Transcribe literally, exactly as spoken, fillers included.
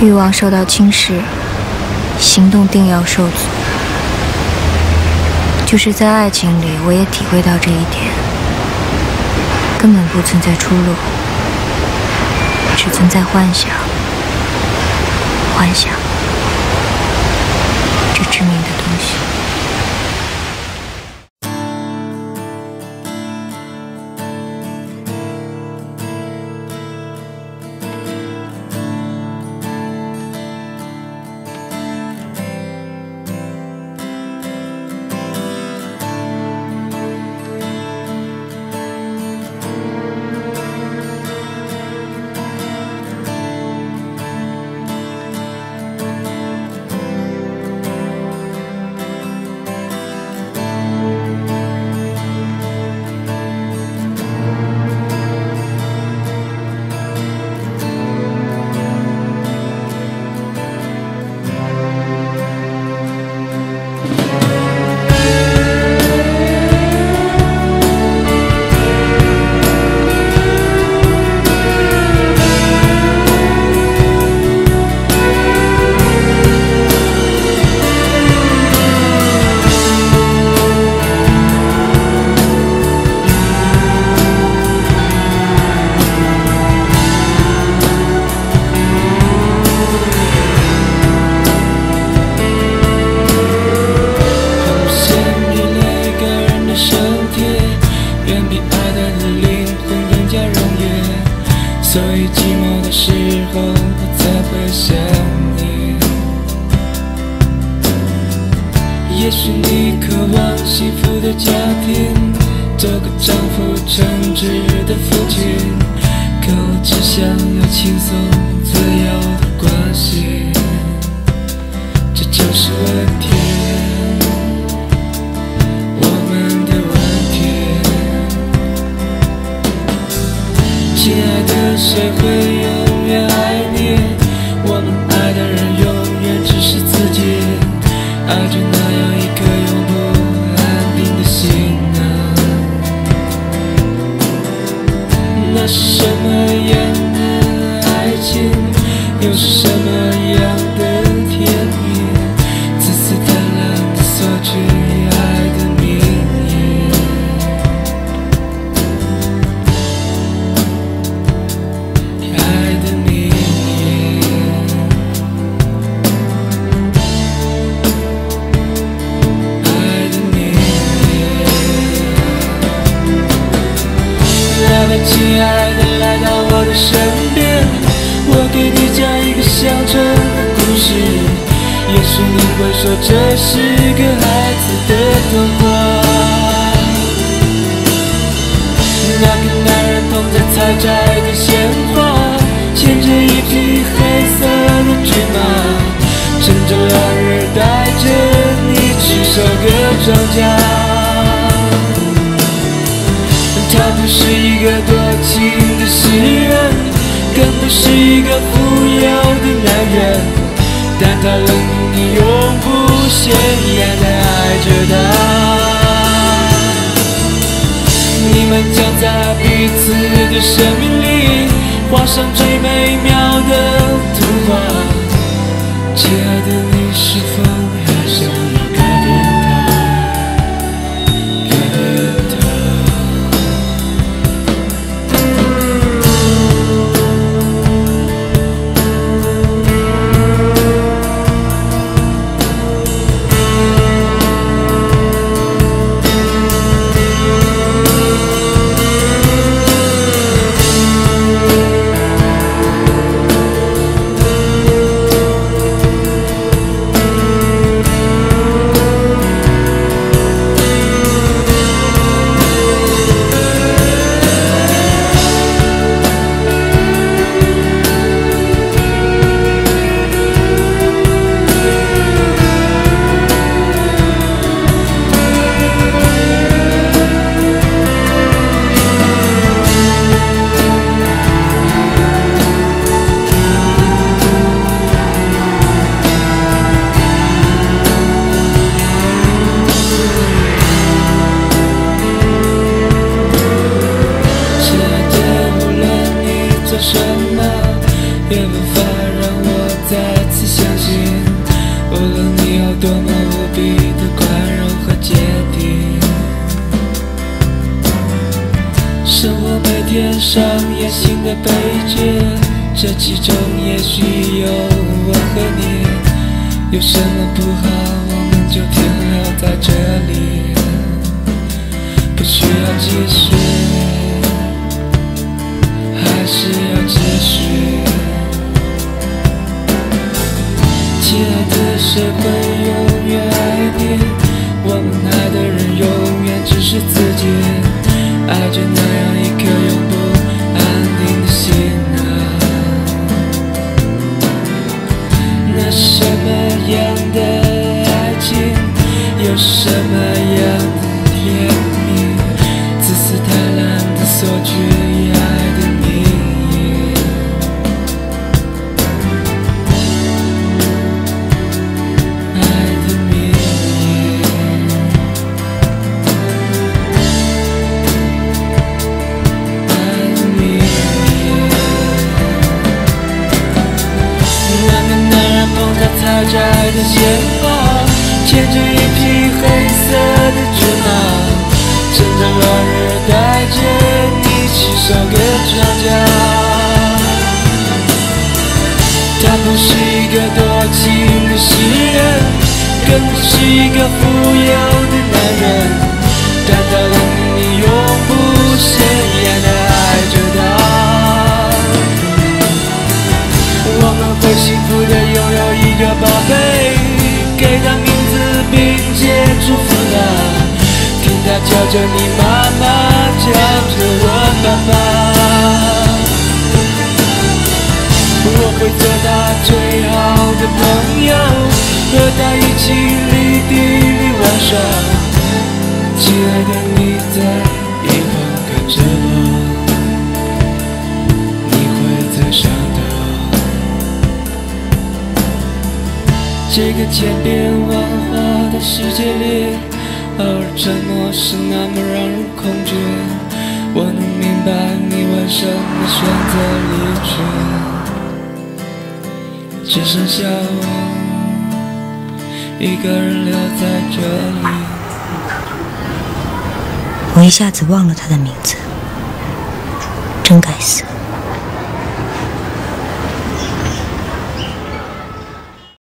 欲望受到侵蚀，行动定要受阻。就是在爱情里，我也体会到这一点，根本不存在出路，只存在幻想。幻想，这致命的东西。 所以寂寞的时候我才会想你。也许你渴望幸福的家庭，做个丈夫称职的父亲，可我只想要轻松自由的关系，这就是问题，我们的问题。亲爱的，谁会永远爱你？我们爱的人永远只是自己，爱着那样一颗永不安定的心啊。那是什么样的爱情，又是什么样的甜蜜？自私贪婪的索取爱的名义，爱的名义，爱的名义。来吧，亲爱的，来到我的身边，我给你讲一个乡村的故事。也许你会说这是个孩子的童话。那个男人捧着采摘的鲜花，牵着一匹黑色的骏马，趁着落日带着你去收割庄稼。他不是一个多情的诗人，更不是一个富有的男人，但他冷酷地永不显眼地爱着她。你们将在彼此的生命里画上最美妙的图画。亲爱的，你是否还想要改变它？改变它。什么也无法让我再生活每天上演新的悲剧，这其中也许有我和你。有什么不好，我们就停留在这里，不需要继续，还是要继续。亲爱的，谁会永远爱你？我们爱的人永远只是自己，爱着那样一颗永不安定的心啊。那什么样的爱情，有什么样的甜蜜？自私贪婪的索取爱的名义，爱的名义，爱的名义。两个男人捧着采摘的鲜花，牵着一匹黑色的骏马，趁着落日带着你亲手给庄稼。他不是一个多情的诗人，更不是一个富有的男人，但他让你永不显眼的爱着他。我们会幸福的拥有一个宝贝，给他名字并且祝福他，听他叫着你妈妈，叫着我爸爸。我会做他最好的朋友，和他一起离地里玩耍。亲爱的，你在一旁看着我，你会再想到这个千变万化的世界里，偶尔沉默是那么让人恐惧。我能明白你为什么选择离去，只剩下我一个人留在这里。 我一下子忘了他的名字，真该死。